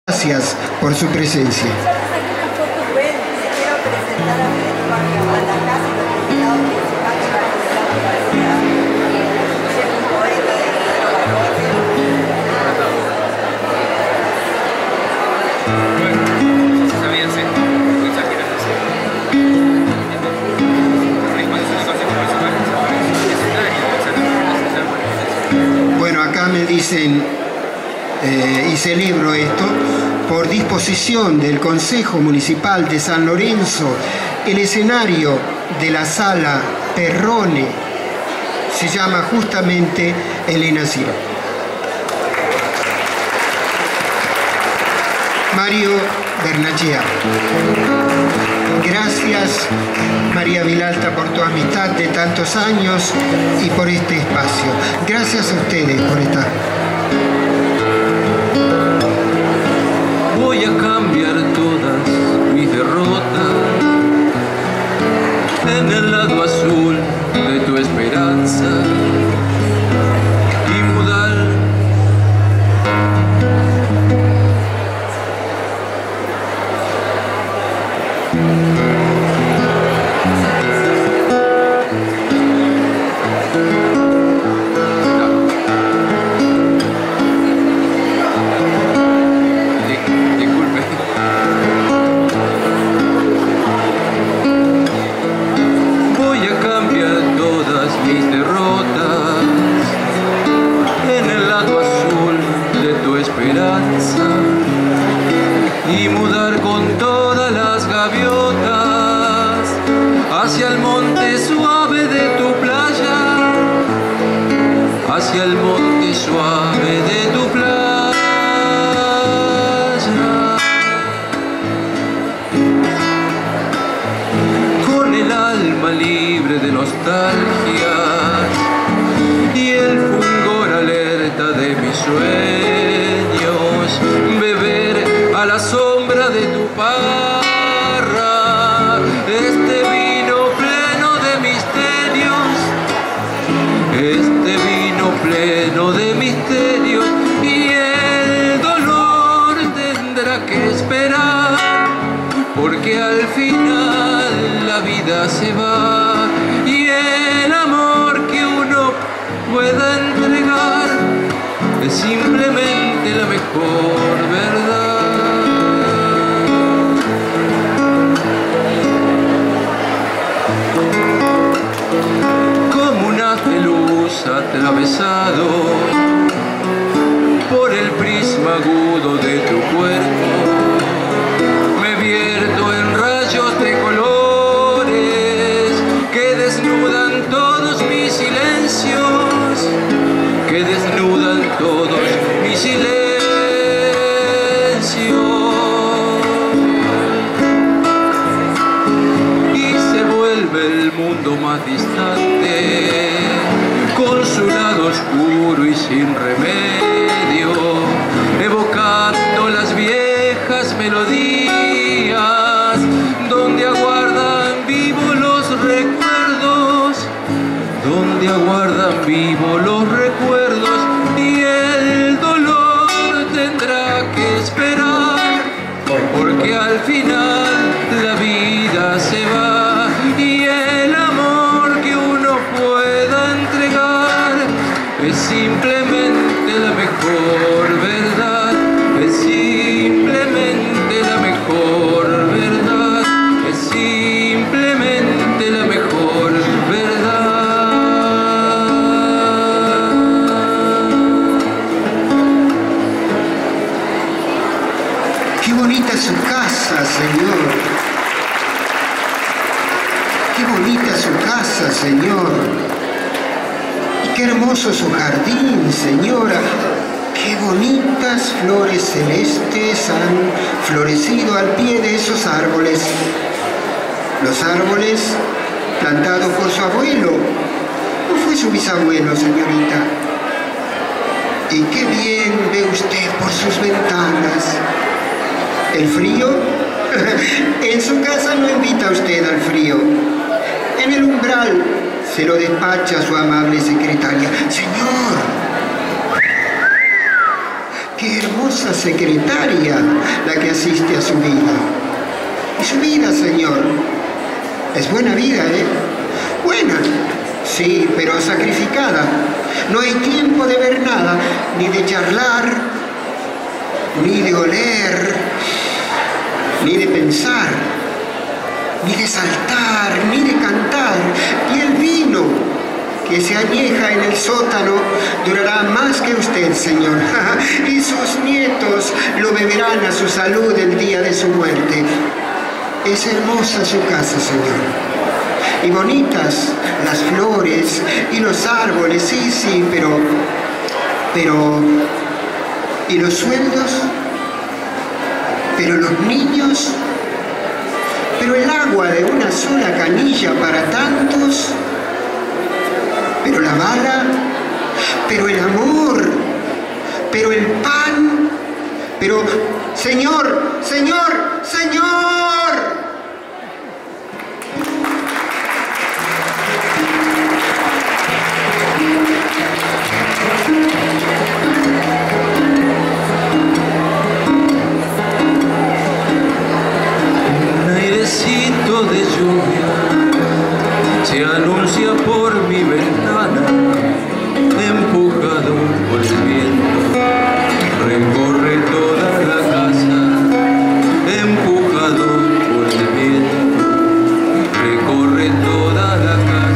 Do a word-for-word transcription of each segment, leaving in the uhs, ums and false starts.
Gracias por su presencia. Bueno, acá me dicen, eh, y celebro esto, por disposición del Consejo Municipal de San Lorenzo, el escenario de la sala Perrone se llama justamente Elena Ciro. Mario Bernachea. Gracias, María Vilalta, por tu amistad de tantos años y por este espacio. Gracias a ustedes por estar. Voy a cambiar todas mis derrotas en el lado azul de tu esperanza y mudar y mudar con todas las gaviotas hacia el monte suave de tu playa, hacia el monte suave de tu playa. Con el alma libre de nostalgia y el fulgor alerta de mis sueños, beber a la sombra de tu parra este vino pleno de misterios, este vino pleno de misterios, y el dolor tendrá que esperar, porque al final la vida se va y el amor que uno pueda entregar es simplemente la mejor verdad. Como un haz de luz atravesado por el prisma agudo de tu cuerpo, me vierto en rayos de colores que desnudan todos mis silencios, que desnudan todos mis silencios. Y se vuelve el mundo más distante, con su lado oscuro y sin remedio, evocando las viejas melodías, donde aguardan vivo los recuerdos, donde aguardan vivo los recuerdos, y el dolor tendrá que esperar, porque al final la vida se va y el amor que uno pueda entregar es simplemente la mejor verdad, es simplemente la mejor verdad, es simplemente la mejor verdad. Qué bonita su casa, Señor. Qué bonita su casa, Señor. Y qué hermoso su jardín, Señora. Qué bonitas flores celestes han florecido al pie de esos árboles. Los árboles plantados por su abuelo. ¿O fue su bisabuelo, señorita? Y qué bien ve usted por sus ventanas. ¿El frío? En su casa no invita usted al frío. En el umbral se lo despacha su amable secretaria. Señor, qué hermosa secretaria. asiste a su vida. Y su vida, Señor, es buena vida, ¿eh? Buena, sí, pero sacrificada. No hay tiempo de ver nada, ni de charlar, ni de oler, ni de pensar, ni de saltar, ni de cantar. Y el vino que se añeja en el sótano durará más que usted, Señor. Y sus nietos lo beberán a su salud el día de su muerte. Es hermosa su casa, Señor. Y bonitas las flores y los árboles, sí, sí, pero... Pero... ¿Y los sueldos? ¿Pero los niños? ¿Pero el agua de una sola canilla para tantos? ¿Pero la bala? ¿Pero el amor? ¿Pero el pan? ¿Pero... Señor, Señor, Señor! Un airecito de lluvia se anuncia por mi ventana, empujado por el viento, recorre toda la casa, empujado por el viento, recorre toda la casa.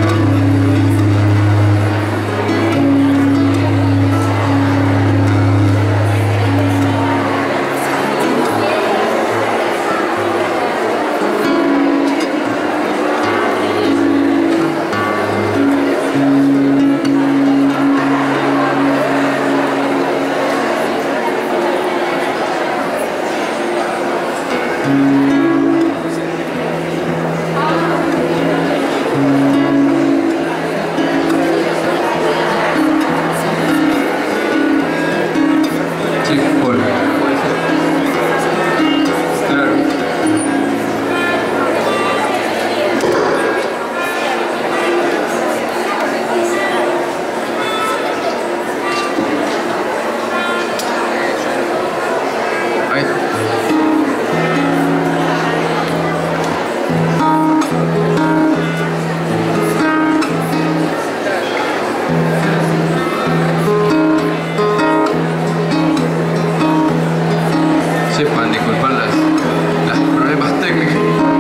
Sepan disculpar las, las problemas técnicos.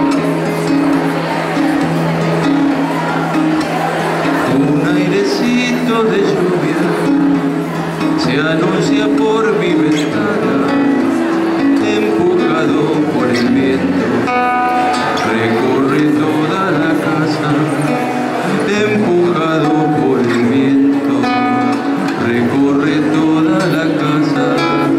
Un airecito de lluvia se anuncia por mi ventana, empujado por el viento, recorre toda la casa, empujado por el viento, recorre toda la casa.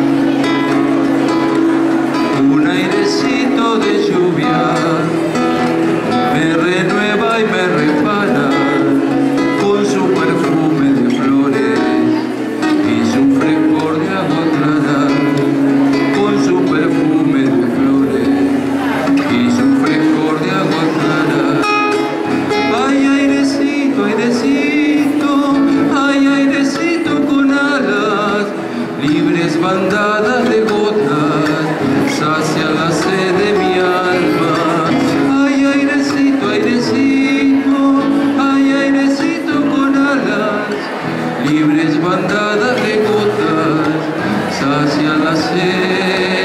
Un airecito de lluvia me renueva y me repara con su perfume de flores y su frescor de agua clara, con su perfume de flores y su frescor de agua clara. Ay, airecito, airecito, ay, airecito con alas, libres bandadas de gotas, sacia la sed de mi alma. Ay, airecito, airecito, ay, airecito con alas, libres bandadas de gotas, sacia la sed.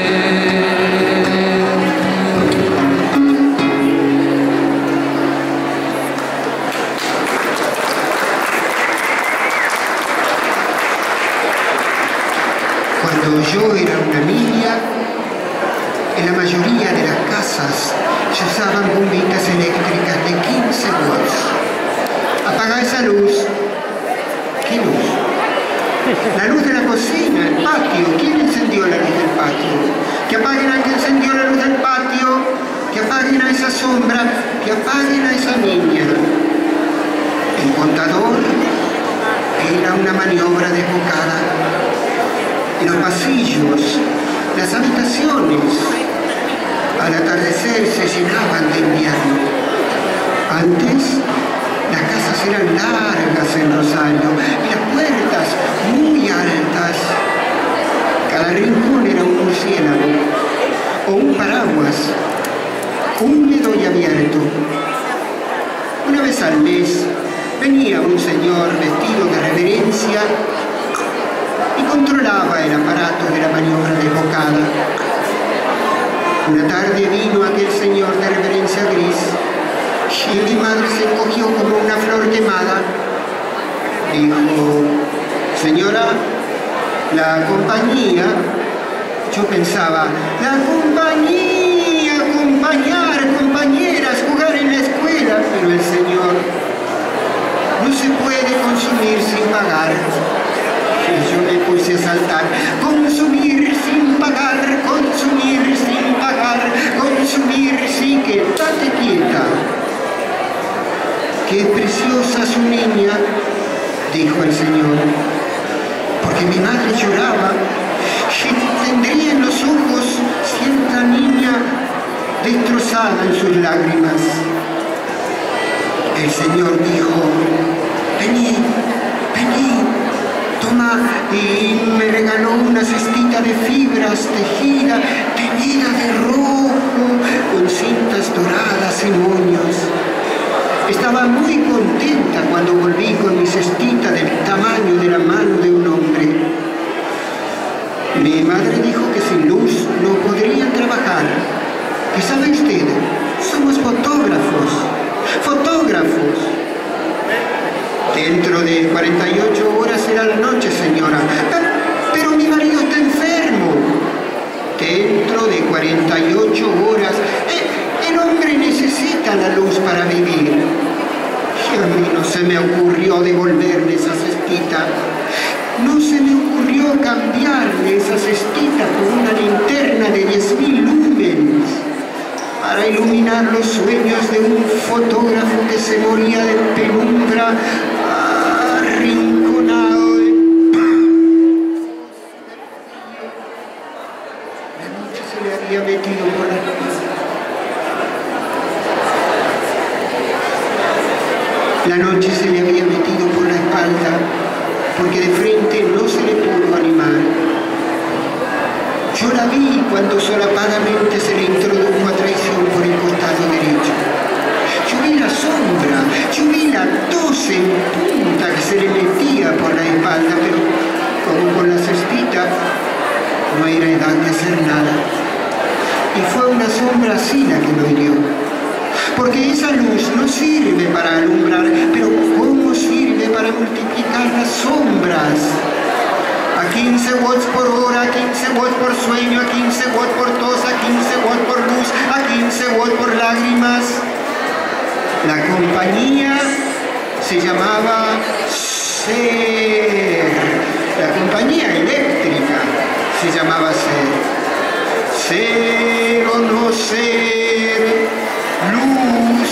Cuando yo era una niña, en la mayoría de las casas se usaban bombitas eléctricas de quince watts. Apaga esa luz. ¿Qué luz? La luz de la cocina, el patio. ¿Quién encendió la luz del patio? Que apaguen al que encendió la luz del patio. Que apaguen a esa sombra. Que apaguen a esa niña. El contador era una maniobra desbocada. Los pasillos, las habitaciones, al atardecer se llenaban de invierno. Antes, las casas eran largas en Rosario y las puertas muy altas. Cada rincón era un murciélago. húmedo y abierto. Una vez al mes venía un señor vestido de reverencia y controlaba el aparato de la maniobra desbocada. Una tarde vino aquel señor de reverencia gris y mi madre se encogió como una flor quemada. Dijo: señora, la compañía. Yo pensaba: la compañía, acompañar, compañeras, jugar en la escuela. Pero el señor: no se puede consumir sin pagar. Y yo me puse a saltar: consumir sin pagar, consumir sin pagar, consumir sin que... Date quieta. Qué preciosa su niña, dijo el señor, porque mi madre lloraba y tendría en los ojos cierta niña destrozada en sus lágrimas. El señor dijo: vení, vení, toma, y me regaló una cestita de fibras tejida, teñida de rojo, con cintas doradas y moños. Estaba muy contenta cuando volví con mi cestita del tamaño de la mano de un hombre. Mi madre dijo que sin luz no podrían trabajar. ¿Qué sabe usted? Somos fotógrafos, fotógrafos. Dentro de cuarenta y ocho horas será la noche, señora. Pero mi marido está enfermo. Dentro de cuarenta y ocho horas... Eh, el hombre necesita la luz para vivir. Y a mí no se me ocurrió devolverle esa cestita. No se me ocurrió cambiarle esa cestita por una linterna de diez mil lumens para iluminar los sueños de un fotógrafo que se moría de penumbra, arrinconado de... La noche se le había metido por la... La noche se le había metido por la espalda, porque de frente no se le pudo animar. Yo la vi cuando solapadamente se le introdujo a traición por el costado derecho. Yo vi la sombra, yo vi la tos en punta que se le metía por la espalda, pero como con la cestita no era edad de hacer nada. Y fue una sombra así la que lo hirió. Porque esa luz no sirve para alumbrar, pero ¿cómo sirve para multiplicar las sombras? A quince watts por hora, a quince watts por sueño, a quince watts por tos, a quince watts por luz, a quince watts por lágrimas. La compañía se llamaba SER. La compañía eléctrica se llamaba SER. Ser o no ser, luz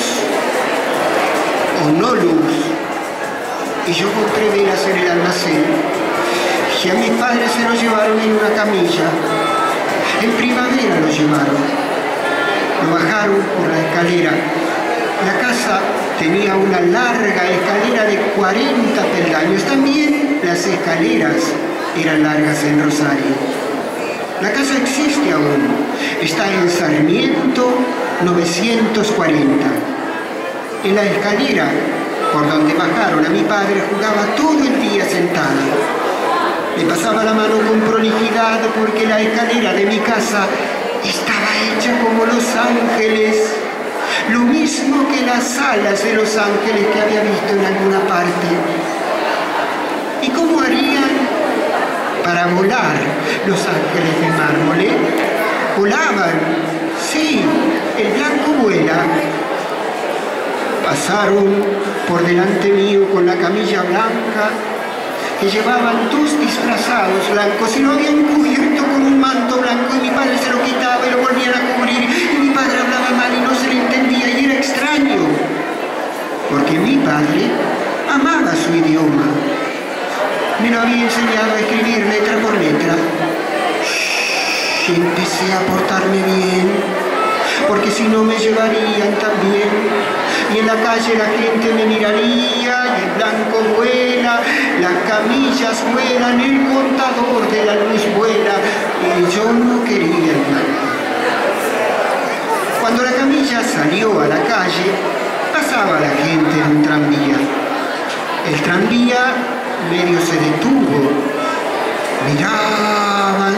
o no luz. Y yo compré velas en el almacén y a mis padres se lo llevaron en una camilla. En primavera lo llevaron, lo bajaron por la escalera. La casa tenía una larga escalera de cuarenta peldaños. También las escaleras eran largas en Rosario. La casa existe aún, está en Sarmiento novecientos cuarenta. En la escalera por donde bajaron a mi padre jugaba todo el día sentada. Le pasaba la mano con prolijidad porque la escalera de mi casa estaba hecha como los ángeles, lo mismo que las alas de los ángeles que había visto en alguna parte. ¿Y cómo harían para volar los ángeles de mármol? ¿eh? Volaban, sí, el blanco vuela. Pasaron por delante mío con la camilla blanca que llevaban dos disfrazados blancos y lo habían cubierto con un manto blanco, y mi padre se lo quitaba y lo volvían a cubrir, y mi padre hablaba mal y no se le entendía, y era extraño porque mi padre amaba su idioma. Me lo había enseñado a escribir letra por letra. Y empecé a portarme bien, porque si no me llevarían también. Y en la calle la gente me miraría, y el blanco vuela, las camillas vuelan, el contador de la luz vuela, y yo no quería nada. Cuando la camilla salió a la calle, pasaba la gente en un tranvía. El tranvía medio se detuvo. Miraban.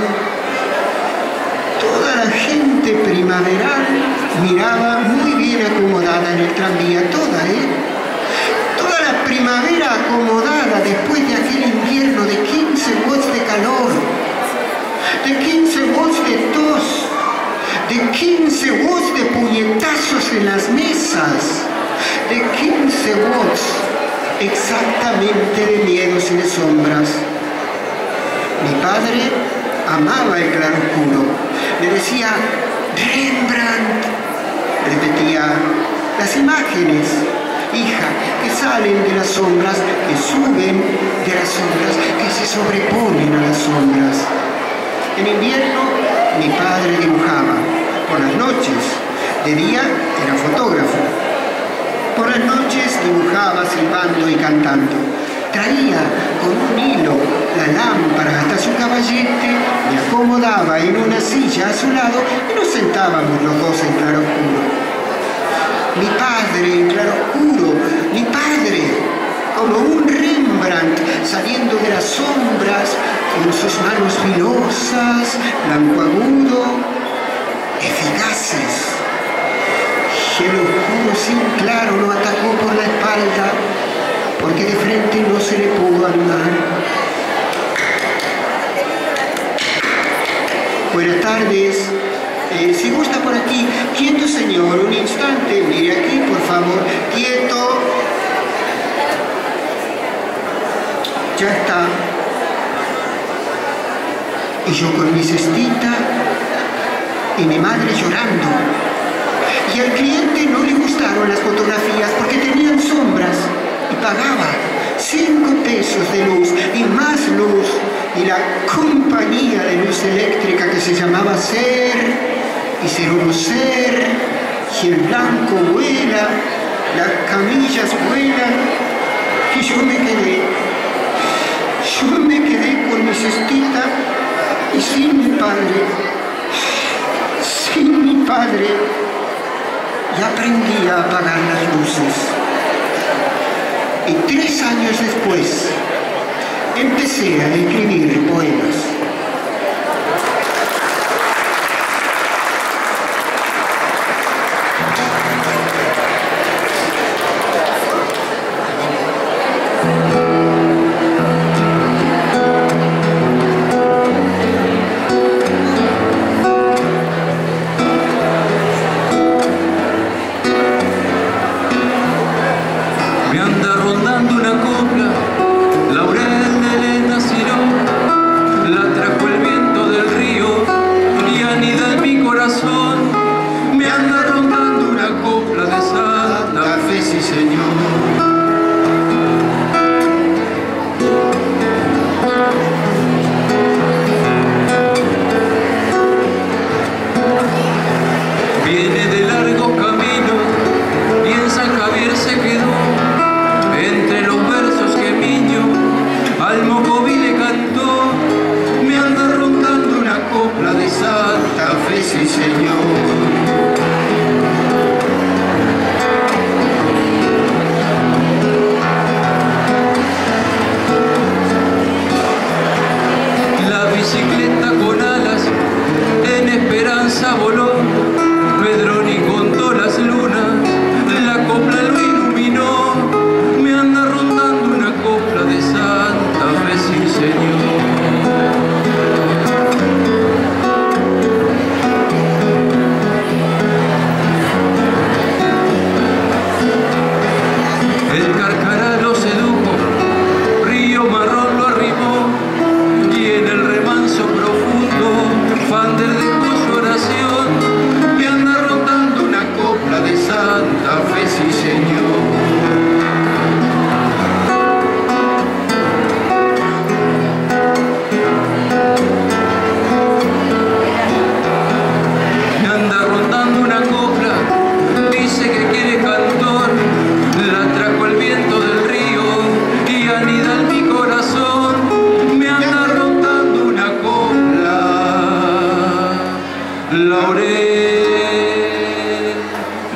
Toda la gente primaveral miraba muy bien acomodada en el tranvía, toda, ¿eh? Toda la primavera acomodada después de aquel invierno de quince watts de calor, de quince watts de tos, de quince watts de puñetazos en las mesas, de quince watts exactamente de miedos y de sombras. Mi padre amaba el claroscuro. Me decía, Rembrandt, repetía, las imágenes, hija, que salen de las sombras, que suben de las sombras, que se sobreponen a las sombras. En invierno, mi padre dibujaba, por las noches. De día era fotógrafo. Por las noches dibujaba silbando y cantando. Traía con un hilo la lámpara hasta su caballete, me acomodaba en una silla a su lado y nos sentábamos los dos en claroscuro. Mi padre en claroscuro, mi padre, como un Rembrandt saliendo de las sombras, con sus manos filosas, blanco agudo, eficaces. Y el oscuro sin claro lo atacó por la espalda, porque de frente no se le pudo andar. Buenas tardes. Eh, si gusta por aquí, quieto señor, un instante, mire aquí por favor, quieto. Ya está. Y yo con mi cestita y mi madre llorando. Y al cliente no le gustaron las fotografías porque tenían sombras. Y pagaba cinco pesos de luz y más luz, y la compañía de luz eléctrica que se llamaba SER y SER, y el blanco vuela, las camillas vuelan, y yo me quedé, yo me quedé con mi cestita y sin mi padre, sin mi padre, y aprendí a apagar las luces. Y tres años después, empecé a escribir poemas.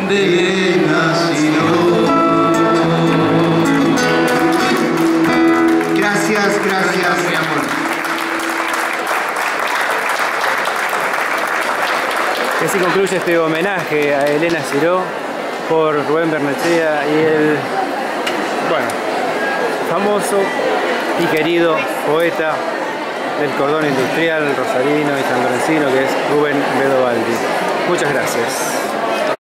de Elena Ciro. Gracias, gracias. Mi amor. Y así concluye este homenaje a Elena Ciro por Rubén Barnechea y el, bueno, famoso y querido poeta del cordón industrial rosarino y sanlorencino, que es Rubén Bedobaldi. Muchas gracias.